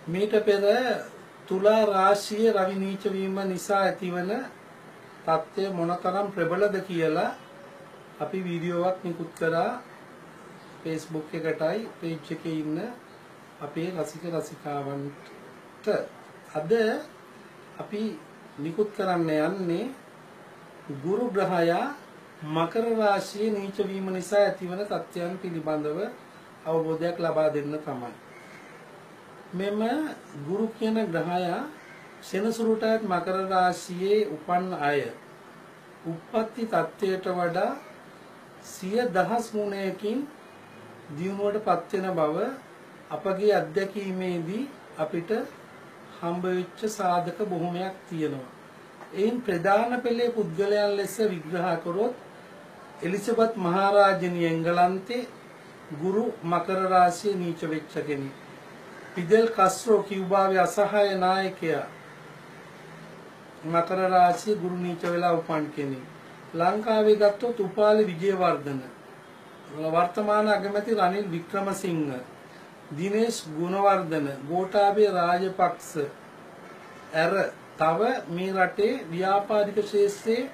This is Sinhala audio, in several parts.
මීට පෙර තුලා රාශියේ රවි නීච වීම නිසා ඇතිවන තත්ත්වය මොනතරම් ප්‍රබලද කියලා අපි වීඩියෝවක් නිකුත් කරා Facebook එකටයි page එකේ ඉන්න අපේ රසික රසිකාවන්ට. අද අපි නිකුත් කරන්න යන්නේ ගුරු ග්‍රහයා මකර රාශියේ නීච වීම නිසා ඇතිවන තත්ත්වයන් පිළිබඳව අවබෝධයක් ලබා දෙන්න තමයි. මෙම ගුරු කියන ග්‍රහයා සෙනසුරුටත් මකර රාශියේ උපන් අය උප්පත්ති තත්ත්වයට වඩා 100,000 ගුණයකින් දියුණුවට පත් වෙන බව අපගේ අත්දැකීමේදී අපිට හම්බ වෙච්ච සාධක බොහොමයක් තියෙනවා. එයින් ප්‍රධාන පෙළේ පුද්ගලයන් ලෙස විග්‍රහ කරොත් එලිසබෙත් මහරජාණිය එංගලන්තේ ගුරු මකර රාශියේ නීච වෙච්ච කෙනෙක්. ෆිදෙල් කාස්ට්‍රෝ කියුබාවේ අසහාය නායකයා මකර රාශියේ ගුරු නීච වෙලා උපන් කෙනෙක්. ලංකාවේ ගත්තොත් උපාලි විජේවර්ධන, වර්තමාන අගමැති රනිල් වික්‍රමසිංහ, දිනේෂ් ගුණවර්ධන, ගෝඨාභය රාජපක්ෂ ඇර තව මේ රටේ ව්‍යාපාරික ශාස්ත්‍රයේ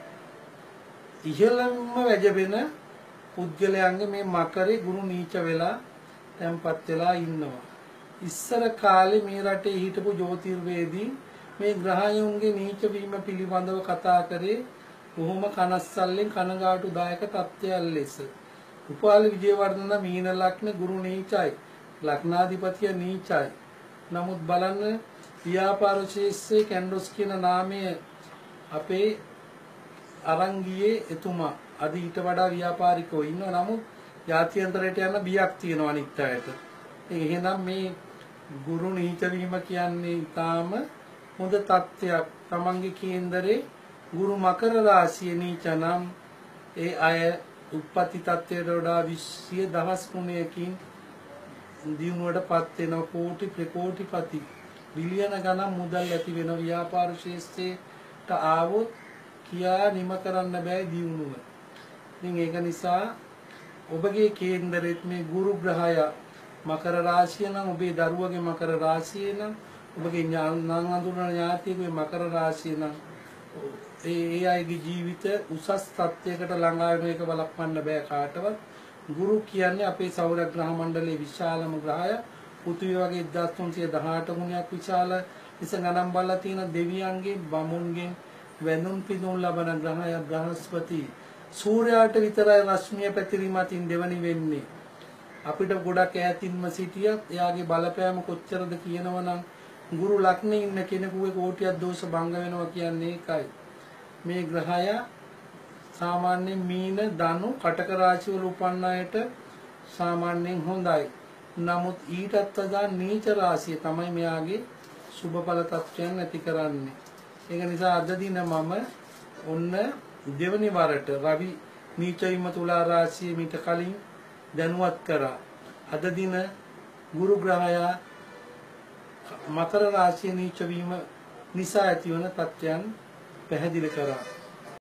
ඉහළම වැජබෙන පුද්ගලයන්ගේ මේ මකරේ ගුරු නීච වෙලා තැන්පත් වෙලා ඉන්නවා. ඉස්සර කාලේ මේ රටේ හිටපු ජ්‍යොතිර්වේදී මේ ග්‍රහයන්ගේ නීච වීම පිළිබඳව කතා කරේ බොහොම කනස්සල්ලෙන් කනගාටුදායක තත්ත්වයක් ලෙස. උපාලි විජේවර්ධන මීන ලග්න ගුරු නීචයි, ලග්නාධිපතිය නීචයි. නමුත් බලන්න ව්‍යාපාර ශාස්ත්‍රයේ කැන්ඩොස් කියන නාමය අපේ අරන් ගියේ එතුමා. අද ඊට වඩා ව්‍යාපාරිකෝ ඉන්නවා. නමුත් ජාත්‍යන්තරයට යන බියක් තියෙනවා අනිත් අයට. එහෙනම් මේ ගුරු නීච වීම කියන්නේ ඊටාම හොඳ තත්ත්වයක්. තමන්ගේ කේන්දරේ ගුරු මකර රාශියේ නීච නම් ඒ අය උප්පත්ති තත්ත්වයට වඩා 100,000 ගුණයකින් දියුණුවට පත් වෙන කෝටි ප්‍රකෝටිපති බිලියන ගණන් මුදල් ඇති වෙන ව්‍යාපාර ශාස්ත්‍රයට ආවොත් කියා නිම කරන්න බෑ දියුණුව. ඉතින් ඒක නිසා ඔබගේ කේන්දරෙත් මේ ගුරු ග්‍රහය මකර රාශිය නම් ඔබේ දරුවගේ මකර රාශිය නම් ඔබගේ නම් අඳුරන ඥාතියෙකුගේ මකර රාශිය නම් ඒ අයගේ ජීවිත උසස් තත්ත්වයකට ළඟා වෙන එක බලපන්න බෑ කාටවත්. ගුරු කියන්නේ අපේ සෞර ග්‍රහ මණ්ඩලයේ විශාලම ග්‍රහය. පෘථිවිය වගේ 1318 ගුණයක් විශාල ඉස ගණන් බලලා තියෙන දෙවියන්ගේ බමුණුන්ගෙන් වැඳුම් පිදුම් ලබන ග්‍රහය බ්‍රහස්පති. සූර්යාට විතරයි රශ්මිය පැතිරීමකින් දෙවනි වෙන්නේ. අපිට ගොඩක් ඈතින්ම සිටියත් එයාගේ බලපෑම කොච්චරද කියනවනම් ගුරු ලග්නේ ඉන්න කෙනෙකුගේ කෝටියක් දෝෂ භංග වෙනවා කියන්නේ ඒකයි. මේ ග්‍රහය සාමාන්‍යයෙන් මීන ධනු කටක රාශිවල උපන් අයට සාමාන්‍යයෙන් හොඳයි. නමුත් ඊටත් වඩා නීච රාශිය තමයි මෙයාගේ සුබඵල තත්ත්වයන් ඇති කරන්නේ. ඒක නිසා අද දින මම ඔන්න දෙවනි වරට රවි නීච වීම තුලා රාශිය මීට කලින් දැනුවත් කරා. අද දින ගුරු ග්‍රහයා මකර රාශිය නීච වීම නිසා ඇතිවන තත්ත්වයන් පැහැදිලි කරා.